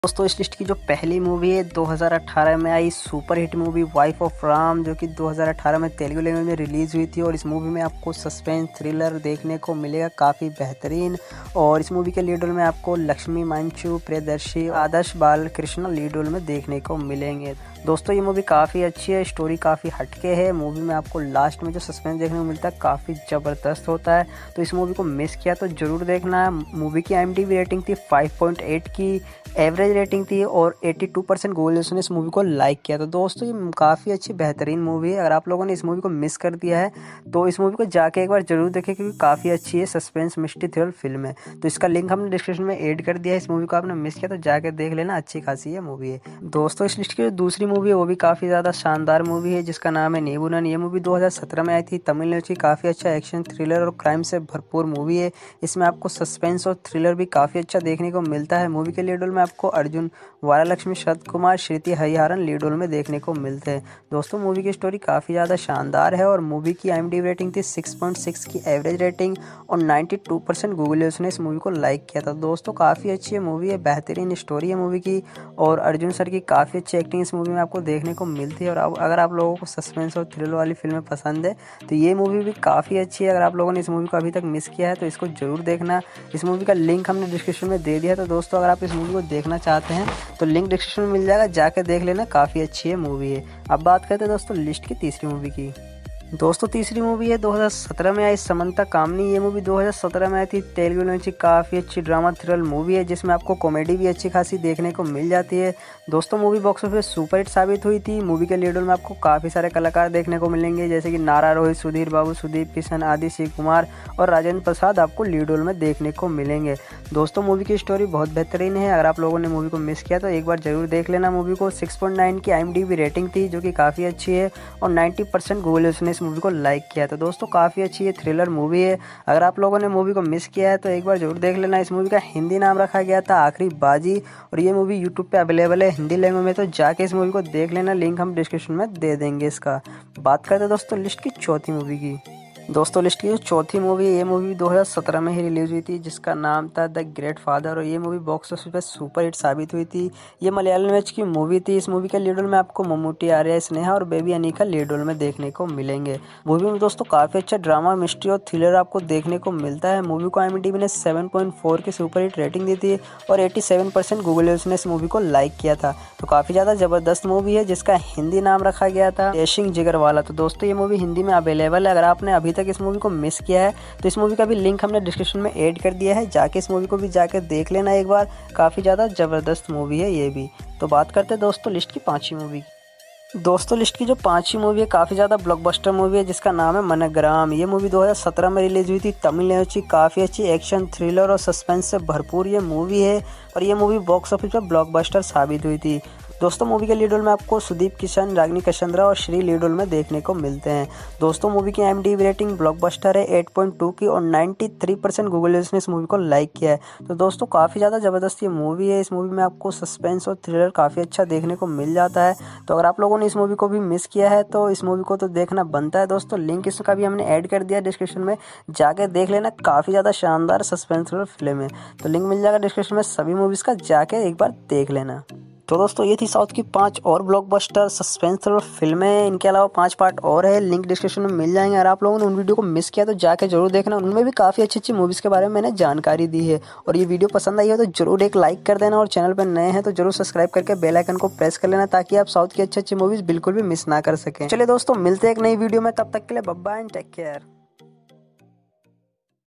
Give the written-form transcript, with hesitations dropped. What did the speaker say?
दोस्तों इस लिस्ट की जो पहली मूवी है 2018 में आई super hit movie wife of Ram, जो कि 2018 में तेलुगु लैंग्वेज में रिलीज़ हुई थी। और इस मूवी में आपको सस्पेंस थ्रिलर देखने को मिलेगा काफ़ी बेहतरीन। और इस मूवी के लीड रोल में आपको लक्ष्मी मंचू, प्रियदर्शी, आदर्श बालकृष्ण लीड रोल में देखने को मिलेंगे। दोस्तों ये मूवी काफ़ी अच्छी है, स्टोरी काफ़ी हटके है। मूवी में आपको लास्ट में जो सस्पेंस देखने को मिलता है काफ़ी ज़बरदस्त होता है। तो इस मूवी को मिस किया तो ज़रूर देखना। मूवी की IMDb रेटिंग थी 5.8 की, एवरेज रेटिंग थी और 82% गूगल यूजर्स ने इस मूवी को लाइक किया। तो दोस्तों ये काफ़ी अच्छी बेहतरीन मूवी है। अगर आप लोगों ने इस मूवी को मिस कर दिया है तो इस मूवी को जाके एक बार जरूर देखें, क्योंकि काफ़ी अच्छी है, सस्पेंस मिस्ट्री थ्रिलर फिल्म है। तो इसका लिंक हमने डिस्क्रिप्शन में ऐड कर दिया है। इस मूवी को आपने मिस किया तो जाके देख लेना, अच्छी खासी है मूवी है। दोस्तों इस लिस्ट की जो दूसरी मूवी है वो भी काफ़ी ज़्यादा शानदार मूवी है, जिसका नाम है नेबुनन। ये मूवी 2017 में आई थी, तमिलनाडु की। काफ़ी अच्छा एक्शन थ्रिलर और क्राइम से भरपूर मूवी है। इसमें आपको सस्पेंस और थ्रिलर भी काफ़ी अच्छा देखने को मिलता है। मूवी के लीड रोल में आपको अर्जुन वारालक्ष्मी, शरद कुमार, श्रुति हरिहरन लीड रोल में देखने को मिलते हैं। दोस्तों मूवी की स्टोरी काफ़ी ज़्यादा शानदार है और मूवी की IMDb रेटिंग थी 6.6 की एवरेज रेटिंग और 92% गूगल यूजर्स ने इस मूवी को लाइक किया था। दोस्तों काफ़ी अच्छी है मूवी है, बेहतरीन स्टोरी है मूवी की। और अर्जुन सर की काफ़ी अच्छी एक्टिंग इस मूवी में आपको देखने को मिलती है। और अगर आप लोगों को सस्पेंस और थ्रिलर वाली फिल्में पसंद है तो ये मूवी भी काफ़ी अच्छी है। अगर आप लोगों ने इस मूवी को अभी तक मिस किया है तो इसको ज़रूर देखना। इस मूवी का लिंक हमने डिस्क्रिप्शन में दे दिया है। तो दोस्तों अगर आप इस मूवी को देखना चाहते हैं तो लिंक डिस्क्रिप्शन में मिल जाएगा, जाकर देख लेना, काफ़ी अच्छी है मूवी है। अब बात करते हैं दोस्तों लिस्ट की तीसरी मूवी की। दोस्तों तीसरी मूवी है 2017 में आई समंता कामनी। ये मूवी 2017 में आई थी, तेलुगु लैंग्वेज की काफ़ी अच्छी ड्रामा थ्रिलर मूवी है, जिसमें आपको कॉमेडी भी अच्छी खासी देखने को मिल जाती है। दोस्तों movie box office super hit साबित हुई थी। मूवी के लीड रोल में आपको काफ़ी सारे कलाकार देखने को मिलेंगे, जैसे कि नारा रोहित, सुधीर बाबू, सुदीप किशन आदि, शिव कुमार और राजेंद्र प्रसाद आपको लीड रोल में देखने को मिलेंगे। दोस्तों मूवी की स्टोरी बहुत बेहतरीन है। अगर आप लोगों ने मूवी को मिस किया तो एक बार जरूर देख लेना। मूवी को 6.9 की IMDb रेटिंग थी, जो कि काफ़ी अच्छी है और 90% गूगल यूजर्स ने इस मूवी को लाइक किया। तो दोस्तों काफ़ी अच्छी ये थ्रिलर मूवी है। अगर आप लोगों ने मूवी को मिस किया है तो एक बार जरूर देख लेना। इस मूवी का हिंदी नाम रखा गया था आखिरी बाजी और ये मूवी यूट्यूब पे अवेलेबल है हिंदी लैंग्वेज में, तो जाके इस मूवी को देख लेना। लिंक हम डिस्क्रिप्शन में दे देंगे इसका। बात करते हैं दोस्तों लिस्ट की चौथी मूवी की। दोस्तों लिस्ट की जो चौथी मूवी है ये मूवी 2017 में ही रिलीज हुई थी, जिसका नाम था द ग्रेट फादर। और ये मूवी बॉक्स ऑफिस पे सुपर हिट साबित हुई थी। ये मलयालम लैंग्वेज की मूवी थी। इस मूवी के लीड रोल में आपको मम्मूटी, आर्या, स्नेहा और बेबी अनिका लीड रोल में देखने को मिलेंगे। मूवी में दोस्तों काफ़ी अच्छा ड्रामा, मिस्ट्री और थ्रिलर आपको देखने को मिलता है। मूवी को IMDb ने 7.4 की सुपर हिट रेटिंग दी थी और 87% गूगल यूजर्स ने इस मूवी को लाइक किया था। तो काफ़ी ज़्यादा ज़बरदस्त मूवी है, जिसका हिंदी नाम रखा गया था डैशिंग जिगर वाला। तो दोस्तों ये मूवी हिंदी में अवेलेबल है। अगर आपने अभी तक इस मूवी को मिस किया है तो इस मूवी का भी लिंक हमने डिस्क्रिप्शन में ऐड कर दिया है, जाके इस मूवी को भी जाके देख लेना एक बार। काफ़ी ज़्यादा ज़बरदस्त मूवी है ये भी। तो बात करते हैं दोस्तों लिस्ट की पांचवी मूवी की। दोस्तों लिस्ट की जो पांचवी मूवी है काफ़ी ज़्यादा ब्लॉकबस्टर मूवी है, जिसका नाम है मनग्राम। ये मूवी 2017 में रिलीज हुई थी, तमिल लैंग्वेज की। काफ़ी अच्छी एक्शन थ्रिलर और सस्पेंस से भरपूर ये मूवी है और ये मूवी बॉक्स ऑफिस पर ब्लॉकबस्टर साबित हुई थी। दोस्तों मूवी के लीड रोल में आपको सुदीप किशन, रागिनी कशंद्रा और श्री लीड रोल में देखने को मिलते हैं। दोस्तों मूवी की IMDb रेटिंग ब्लॉकबस्टर है 8.2 की और 93% गूगल यूजर्स ने इस मूवी को लाइक किया है। तो दोस्तों काफ़ी ज़्यादा ज़बरदस्त ये मूवी है। इस मूवी में आपको सस्पेंस और थ्रिलर काफ़ी अच्छा देखने को मिल जाता है। तो अगर आप लोगों ने इस मूवी को भी मिस किया है तो इस मूवी को तो देखना बनता है। दोस्तों लिंक इसका भी हमने ऐड कर दिया डिस्क्रिप्शन में, जाके देख लेना। काफ़ी ज़्यादा शानदार सस्पेंस थ्रिलर फिल्म है। तो लिंक मिल जाएगा डिस्क्रिप्शन में सभी मूवीज़ का, जाके एक बार देख लेना। तो दोस्तों ये थी साउथ की 5 और ब्लॉकबस्टर सस्पेंस थ्रिलर फिल्में। इनके अलावा 5 पार्ट और है, लिंक डिस्क्रिप्शन में मिल जाएंगे। अगर आप लोगों ने उन वीडियो को मिस किया तो जाके जरूर देखना, उनमें भी काफ़ी अच्छी अच्छी मूवीज़ के बारे में मैंने जानकारी दी है। और ये वीडियो पसंद आई हो तो जरूर एक लाइक कर देना और चैनल पर नए हैं तो जरूर सब्सक्राइब करके बेल आइकन को प्रेस कर लेना, ताकि आप साउथ की अच्छी अच्छी मूवीज़ बिल्कुल भी मिस ना कर सकें। चलिए दोस्तों मिलते हैं एक नई वीडियो में, तब तक के लिए bye bye and take care.